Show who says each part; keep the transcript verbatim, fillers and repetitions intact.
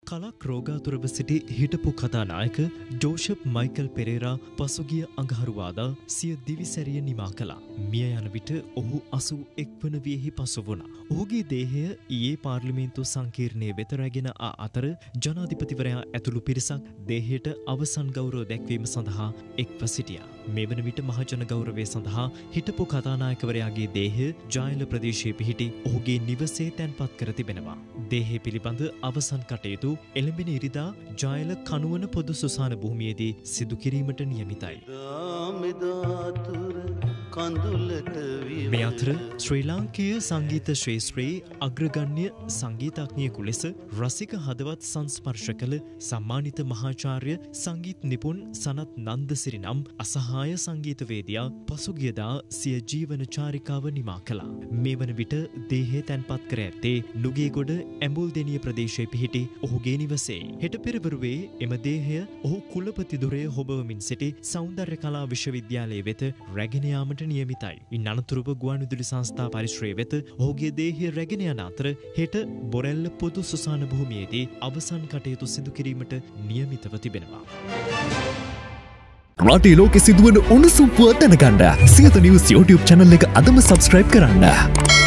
Speaker 1: කලක් රෝගාතුරව සිටි හිටපු කතානායක ජෝෂප් මයිකල් පෙරේරා පසුගිය අඟහරුවාදා සිය දිවිසැරිය නිමා කළා. මිය යන විට ඔහු අසූ එක් වන වියෙහි පසු වුණා. ඔහුගේ දේහය ඊයේ පාර්ලිමේන්තු සංකීර්ණයේ වෙත රැගෙන ආ අතර ජනාධිපතිවරයා ඇතුළු පිරිසක් දේහයට අවසන් ගෞරව දැක්වීම සඳහා එක්ව සිටියා. මේ වන විට මහජන ගෞරවය සඳහා හිටපු කතානායකවරයාගේ දේහය ජායල ප්‍රදේශයේ පිහිටි ඔහුගේ නිවසේ තැන්පත් කර තිබෙනවා. දේහය පිළිබඳ අවසන් කටයුතු එළඹෙන ඉරිදා ජායල කනුවන පොදු සුසාන භූමියේදී සිදු කිරීමට නියමිතයි. මේ අතර ශ්‍රී ලාංකේය සංගීත ශ්‍රේෂ්ත්‍රයේ අග්‍රගණ්‍ය සංගීතඥයෙකු ලෙස රසික හදවත් සංස්පර්ශ කළ සම්මානිත මහාචාර්ය සංගීත නිපුන් සනත් නන්දසිරි නම් අසහාය සංගීතවේදියා පසුගියදා සිය ජීවන චාරිකාව නිමා කළා. මේ වන විට දේහය තැන්පත් කර ඇත්තේ නුගේගොඩ ඇඹුල්දෙණිය ප්‍රදේශයේ පිහිටි ඔහුගේ නිවසේ. හෙට පෙරවරුවේ එම දේහය ඔහු කුලපති දුරේ හොබවමින් සිටි සෞන්දර්ය කලා විශ්වවිද්‍යාලය වෙත රැගෙන යාමට නියමිතයි. ඉන් අනතුරුව ගුවන්විදුලි සංස්ථා පරිශ්‍රය වෙත ඔහුගේ දේහය රැගෙන යන අතර හෙට බොරැල්ල පොදු සුසාන භූමියේදී අවසන් කටයුතු සිදු කිරීමට නියමිතව තිබෙනවා.
Speaker 2: රටේ ලෝකෙ සිදුවන උණුසුම් පුවත් දැනගන්න සියත නිවුස් YouTube channel එක අදම subscribe කරන්න.